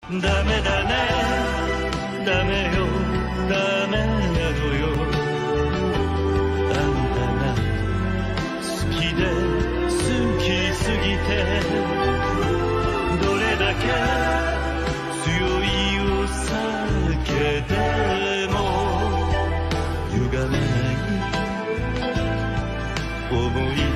ダメだねダメよダメなのよあんたが好きで好きすぎてどれだけ強いお酒でも歪めない想い